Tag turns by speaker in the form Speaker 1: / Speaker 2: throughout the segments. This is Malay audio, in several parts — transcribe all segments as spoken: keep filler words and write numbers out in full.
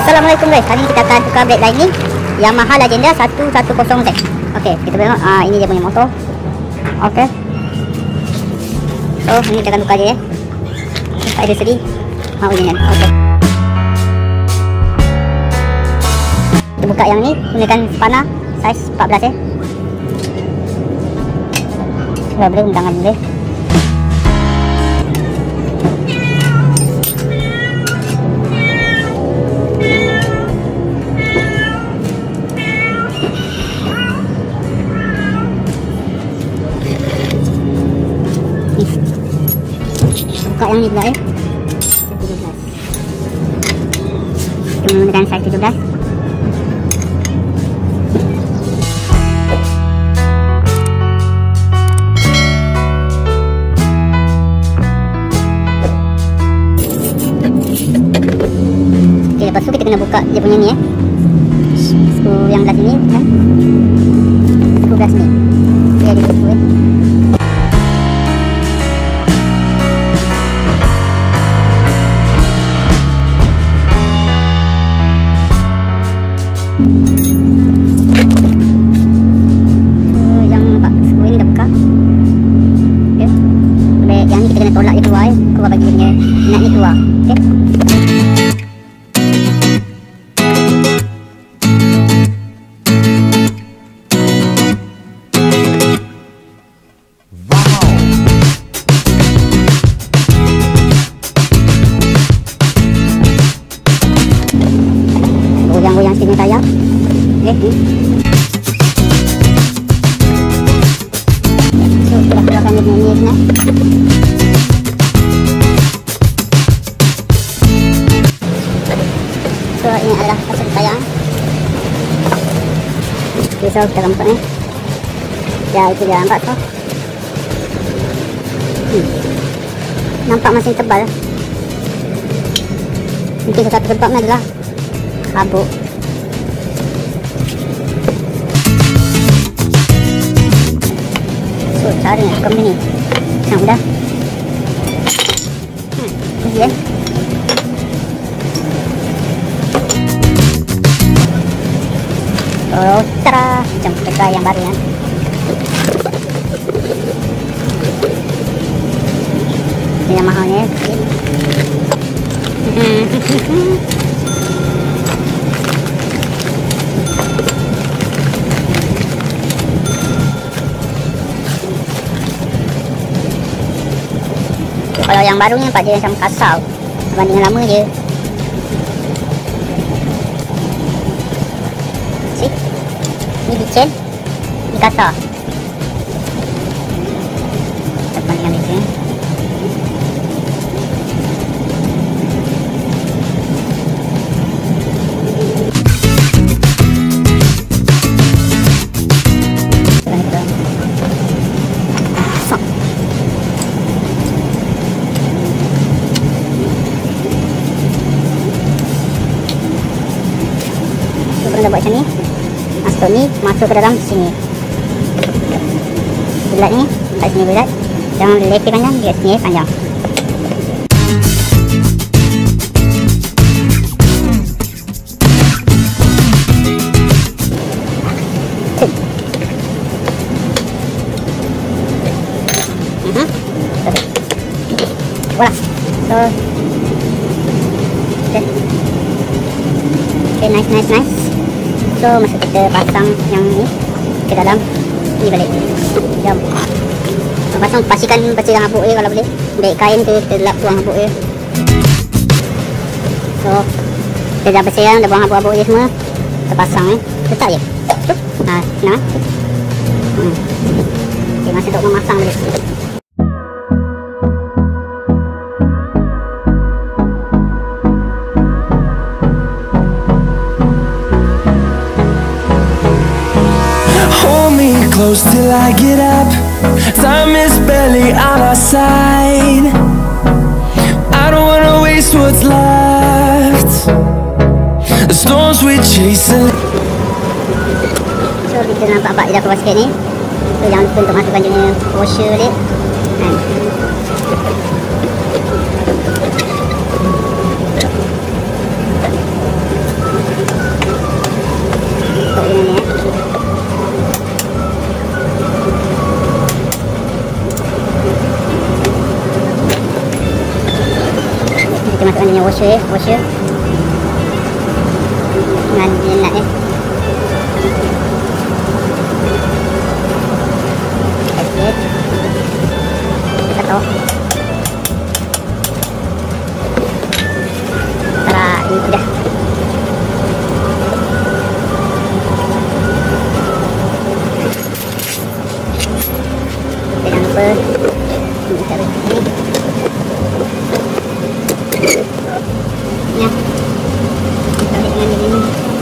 Speaker 1: Assalamualaikum guys. Hari ni kita akan tukar brake line ni Yamaha Legenda seratus sepuluh Z. Okey, kita tengok ah ini dia punya motor. Okey. So, ni kita akan tukar dia ya. Ada seri. Ha ini kan. Okey. Kita buka yang ni gunakan spana saiz empat belas ya. Sudah boleh undangan boleh. Buka yang ni pula eh tujuh belas. Kita menggunakan saiz tujuh belas. Ok, lepas tu kita kena buka dia punya ni eh skru yang belah sini kan? Skru belah sini dia ada skru eh. So, yang nampak skru ni dah buka. Okay. Sampai yang ni kita kena tolak dia keluar eh. Keluar bagi dia punya nut ni keluar. Okay. Goyang-goyang sikit ni tayar. Okay. So, kita keluarkan dia punya ni sebenarnya. So, ini adalah hasil tayar. Okay, so kita akan buka ni. Ya, itu dia nampak tu. Hmm. Nampak masih tebal. Mungkin satu sebabnya adalah kabuk. So, cara nak tukar ni sangat mudah. Hmm, easy eh. Oh, tara, macam tukar yang baru kan. Ini yang mahal ni eh. Kalau yang baru ni nampak dia macam kasar berbanding yang lama je. See? Ni bicin, ni kasar. Tepan dengan bicin. Kita buat macam ni. Masuk ni, masuk ke dalam sini. Bulat ni, kat sini bulat. Jangan leper panjang, dia sini panjang. Uh-huh. Voila. So, okay. Okay, nice, nice, nice. So, masa kita pasang yang ni ke dalam ni balik. Jom. Pasang, pastikan bersihkan habuk dia kalau boleh. Ambil kain tu, kita lap buang habuk dia. So, kita dah bersihkan, dah buang habuk-habuk dia semua. Kita pasang eh. Letak je. Tup. Ha, senang eh. Hmm. Okay, masa untuk memasang balik.
Speaker 2: Close till I get up. Time is barely on our side. I don't wanna waste what's left. The storms we chase. So
Speaker 1: kita nampak bak dia dah keluar sikit ni. So jangan lupa untuk masukkan dia punya washer dia. Kan. masukkan dia punya washer eh. Washer dengan dia nut eh. Okey. Kita tahu. Tara, ini sudah. Jangan lupa ini taruh sini. Ya. Tarik dengan ini.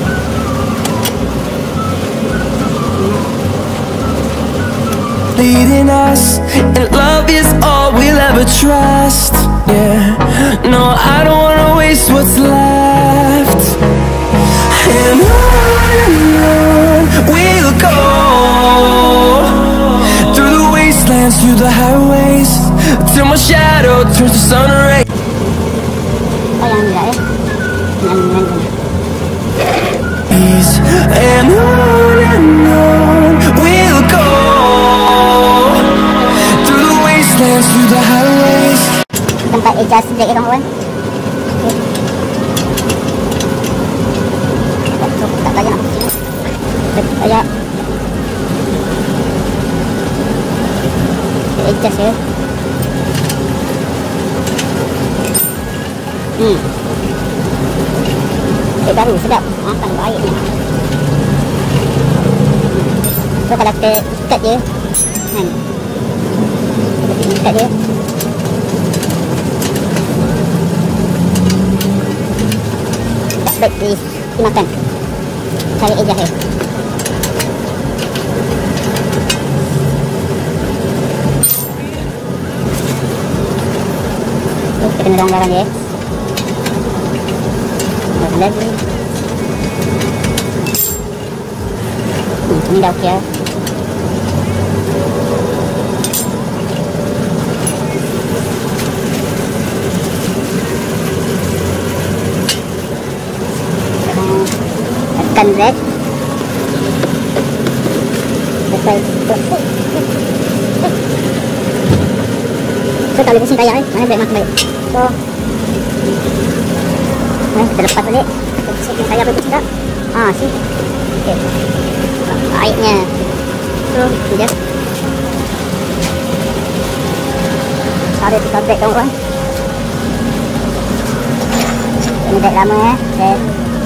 Speaker 2: Leading us, and love is all we'll ever trust. Yeah, no, I don't wanna waste what's left. And on and on we'll go, through the wastelands, through the highways, till my shadow turns to sun rays.
Speaker 1: Oh, yang enggak ya? Yang yang
Speaker 2: And on and on we'll go, through the wastelands, through the highways.
Speaker 1: tempat adjust brake ya kawan-kawan. Okey. Tak banyak. Banyak. Adjust ya. Hmm. Eh, baru sedap. Makan baik ni. So kalau kita ikat je kan, kita ikat je tak baik di dimakan. Cari ejas dia. So, kita kena longgarkan dia. Longgarkan lagi. Hmm, ini dah okey lah. Tekan red. Tekan. So tak boleh pusing tayar eh. Mana brake makin baik. So eh, kita lepas balik. Kita check tayar boleh pusing tak? Haa, see. Okay. Baiknya. So, itu je. Tarik tukar brake kawan-kawan. Ini brake lama eh. Okay.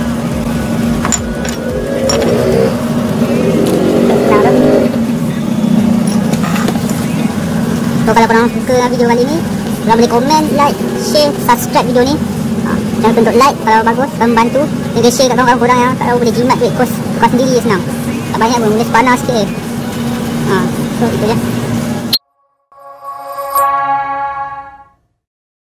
Speaker 1: So kalau korang suka video kali ni, korang boleh komen, like, share, subscribe video ni. ha, Jangan lupa untuk like kalau bagus, membantu. Juga share kat kawan-kawan korang yang tak tahu boleh jimat duit kos tukar sendiri je senang. Tak banyak pun, boleh sepanas sikit je. ha, So itu je.